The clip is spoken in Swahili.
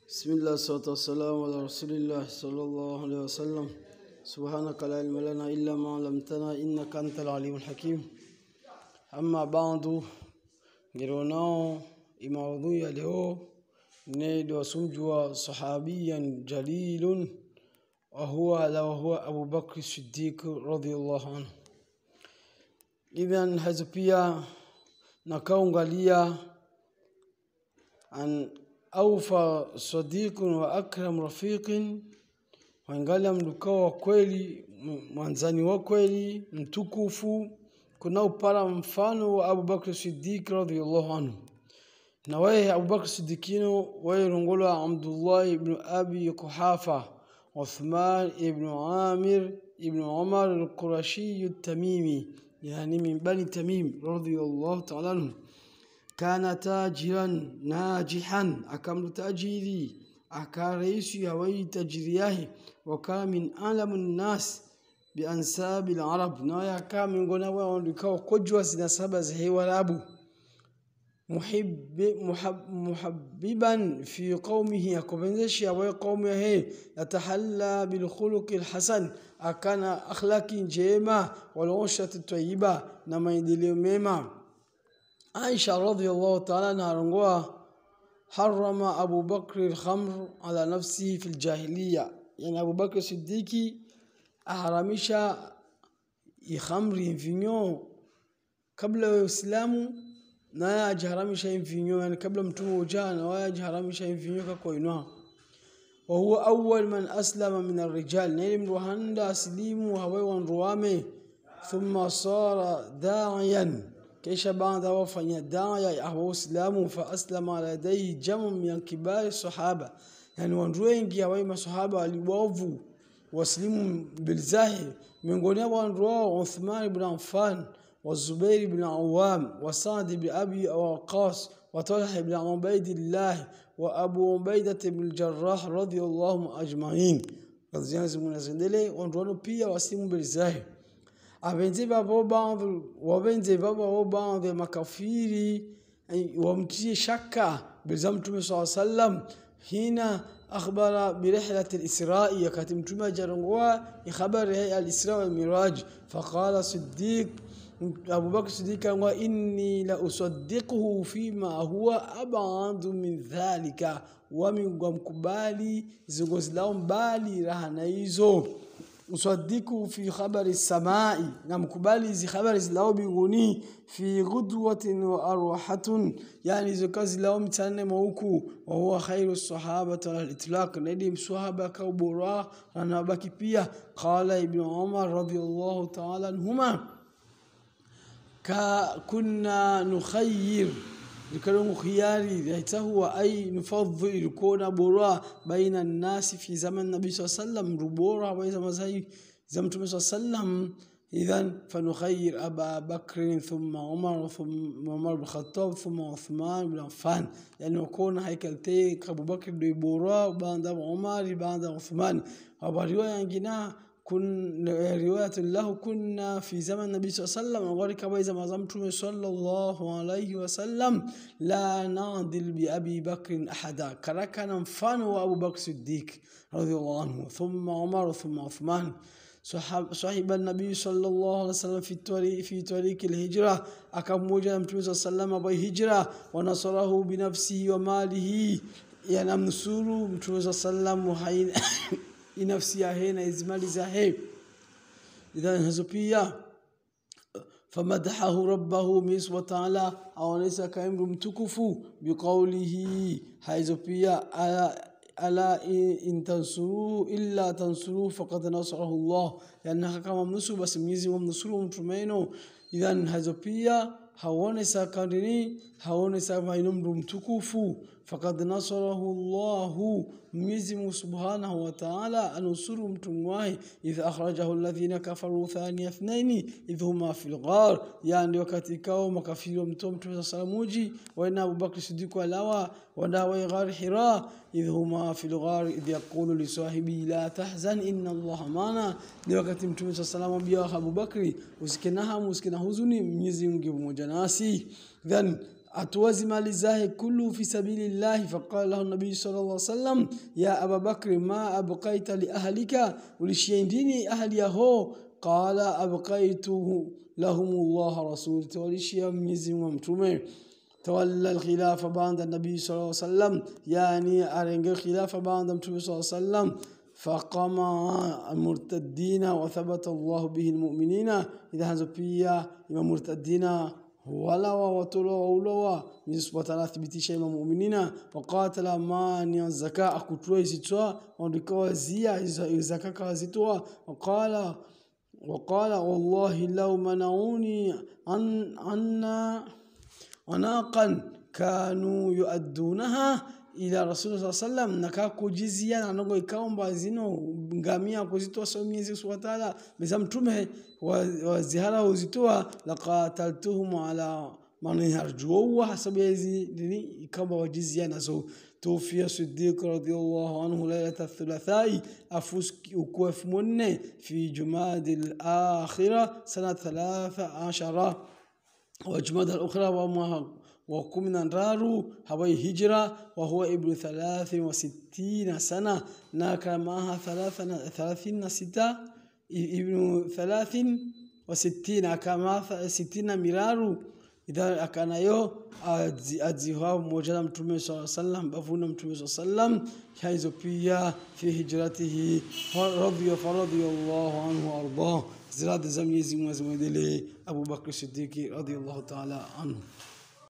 بسم الله والصلاة والسلام على رسول الله صلى الله عليه وسلم. سبحانك لا علم لنا إلا ما علمتنا إنك أنت العليم الحكيم. أما بعد جروناو موضوع اليوم نيد وسمجوا صحابيا جليل وهو أبو بكر الصديق رضي الله عنه. إذن هذا pia nakaangalia an awfa sadiqun wa akram rafiqin, wangalia mdukao wa kweli, mwanzani wa kweli, mtukufu, kuna upara mfano wa Abu Bakr Siddiq radhiyallahu anhu. Na wewe Abu Bakr Siddiqino wewe rongola Abdullah ibn Abi Quhafa, Uthman ibn Amir ibn Umar al-Qurashi al-Tamimi, yani min bani Tamim radhiyallahu ta'ala anhu. كان تاجرا ناجحا أكمل تاجيري أكاريسي هوي تجرياه، وكان من أعلم الناس بأنساب العرب نايا كان من قناوة ونكاو قجوة سنسابة زهي والأبو محببا في قومه أكبنزشي هوي قومه يتحلى بالخلق الحسن، أكان أخلاق جيمة والعشرة الطيبة نما يدلي ميمة. عائشة رضي الله تعالى عنها حرم أبو بكر الخمر على نفسه في الجاهلية، يعني أبو بكر الصديق أحرمش يخمر ينفينيو قبل الإسلام، نا يجهرمش ينفينيو يعني قبل متوم وجان ويجهرمش ينفينيو كقوينوا. وهو أول من أسلم من الرجال، نيل روحاندا سليم وهوي روامي، ثم صار داعيا كيش بعد وفني داعيا أهو إسلامه، فأسلم على يديه جمع من كبار الصحابة، يعني وانروينجي هوي صحابة الوافو وسلموا بالزاهر من قناه وانروا عثمان بن عفان والزبير بن عوام وسعد بن أبي وقاص وطلحة بن عبيد الله وأبو عبيدة بن الجراح رضي الله أجمعين. قد من الزندلي وانروا بيا وسلموا بالزاهر. Abenzi babo baadhi makafiri wamtie shaka biza Mtume sallam hina akhbara birihlat al-Isra, wakati Mtume jarongwa habari ya al-Isra wal Miraj, faqala Siddiq Abu Bakr Siddiq wa inni la usaddiquhu fima huwa ab'ad min dhalika, wa min mkubali zingozilao mbali rahana hizo. usaddiku fi khabari samai, na mkubali hizi habari zilao binguni, fi ghudwatin wa arwahatun, yani hizo kazi lao mchana mwuku. Wa huwa khairu sahabati ala al-itlaq, nadi msahaba ka ubora na baki pia. Qala ibn Umar radiyallahu ta'ala anhuma kunna nukhayyir لكلام خياري ذاته وأي نفضل يكون برا بين الناس في زمن النبي صلى الله عليه وسلم ربورا بين زمن النبي صلى الله عليه وسلم. إذن فنخير أبا بكر ثم عمر ثم عمر بن الخطاب ثم عثمان بن عفان، يعني يكون هيكلتين أبو بكر برا بعد عمر بعد عثمان. وبرواية جنا رواية له كنا في زمن النبي صلى الله عليه وسلم وغيرك وإذا ما زمتم صلى الله عليه وسلم لا نعدل بأبي بكر أحدا، كركنا مفانو أبو بكر الصديق رضي الله عنه ثم عمر ثم عثمان. صاحب النبي صلى الله عليه وسلم في طريق الهجرة، أكم موجة النبي صلى الله عليه وسلم بهجرة ونصره بنفسه وماله، يعني نصره النبي صلى الله عليه وسلم وحين نفسي هنا إزمالي زاهي. إذا هزبيا فمدحه ربه ميس وتعالى أو ليس كامر متكفو بقوله هزبيا ألا إن تنصروا إلا تنصروا فقد نصره الله، لأنها كما منصر بس ميزي ومنصروا مترمينو. إذا هزبيا هونسا كارني هونسا ماينم متكفو فقد نصره الله ميزم سبحانه وتعالى أنصر متمواه إذ أخرجه الذين كفروا ثاني اثنين إذ هما في الغار، يعني وكتكاو مكفير متوم سلاموجي وإن أبو بكر الصديق ولاوا وداوي غار حراء إذ هما في الغار إذ يقول لصاحبه لا تحزن إن الله معنا، لوقت متوم سلام بيا أبو بكر وسكنها مسكنه هزني ميزم جب مجناسي. Then atoazi mali zake kullu fi sabilillah. Faqala lahu nabii sallallahu alaihi wasallam ya Abu Bakr ma abqaita li ahlika, ulishiendini ahli yaho? Qala abqaituhu lahumullah rasul, tawalishia Mwenyezi Mungu mtume. تولى الخلافة بعد النبي صلى الله عليه وسلم، يعني أرنج الخلافة بعد النبي صلى الله عليه وسلم. فقام المرتدين وثبت الله به المؤمنين. إذا هنزبيا إما مرتدين ولا وطلوا وولوا نسبة ثلاث بتشيء المؤمنين. وقاتل مانع الزكاة أكتروي زتوا ودكوا زيا الزكاة كزتوا. وقال والله لو منعوني عناقا كانوا يؤدونها ila Rasulullah sallam, naka kujizia na nongo ikaomba zino ngamia kuzitoa so Mwenyezi Subhanahu wa Ta'ala meza mtume wa zihara uzitoa laqataltuhum ala man yarjuwa hasabu hizi nini ikaomba wajizia nazo. توفي صديق رضي الله عنه ليلة الثلاثاء أفوس من في جماد الآخرة سنة 13 وجماد الأخرى وكمنا رارو هواي هجرة، وهو ابن 63 سنة ناكا معها 30 ستة ابن 63 كما 60 مرارو. إذا كان يو أزيها موجنا متومي صلى الله عليه وسلم بفونا متومي صلى الله عليه وسلم حيث بيا في هجرته فرضي الله عنه وأرضاه. زراد زميزي مزمدلي أبو بكر الصديق رضي الله تعالى عنه.